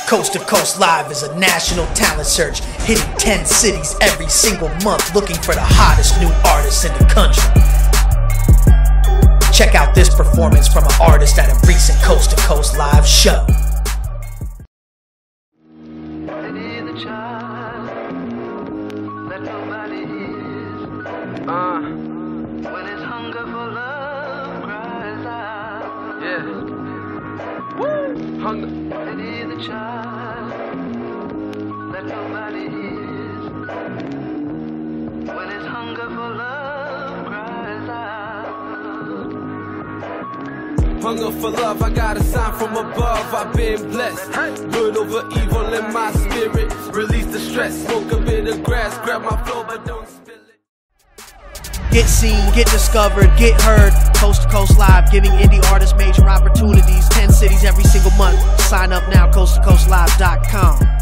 Coast to Coast Live is a national talent search, hitting 10 cities every single month, looking for the hottest new artists in the country. Check out this performance from an artist at a recent Coast to Coast Live show. When his hunger for love cries out, yeah. Woo! Hunger. It is a child that nobody is. When his hunger for love cries out. Hunger for love, I got a sign from above. I've been blessed. Good over evil in my spirit. Release the stress. Smoke a bit of grass. Grab my flow, but don't spill it. Get seen, get discovered, get heard. Coast to Coast Live, giving indie artists major opportunities. 10 cities every single month. Sign up now, coasttocoastlive.com.